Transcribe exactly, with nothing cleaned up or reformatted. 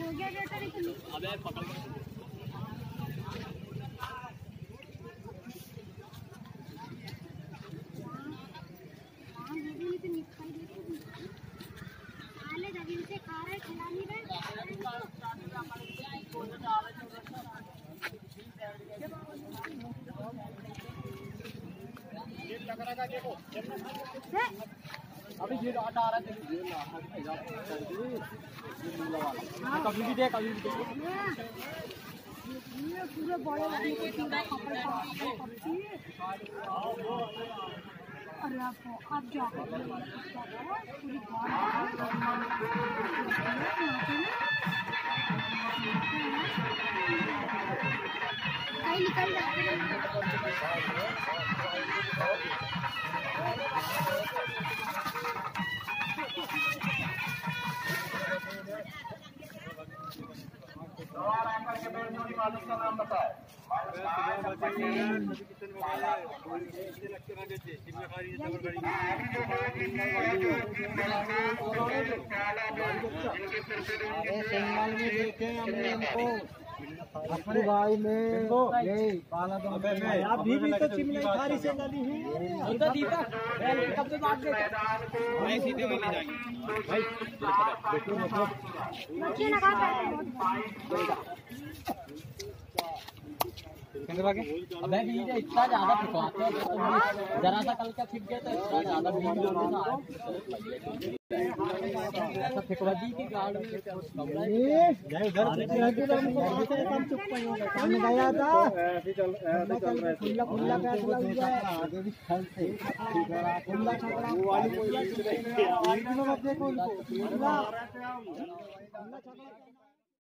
अबे पकड़ अभी ये आटा आ रहा है कभी भी दे कभी भी दे ये पूरे बड़े आदमी को पूरा कपड़ पकड़ती अरे आपको आप जाओ पूरी कहीं निकल जाते का नाम बताए अपने भाई में ये बाला आप भी भी तो चिमनी खारी से डाली है उधर दीपक कब से बात दे भाई सीधे में ले जाएंगे भाई देखो मतलब मच्छी लगा अबे भी ये इतना ज्यादा फिकवाते हैं जरा सा कल का फिक गया तो इतना ज्यादा बीज लोगों का ऐसा फिकवा दी कि गाड़ में काम चुप काम गया था ऐसे चल ऐसे चल रहा है खुला खुला पैसा लग गया आगे भी फल से खुला छकड़ा वो वाली कोई नहीं है देखो खुला खुला छकड़ा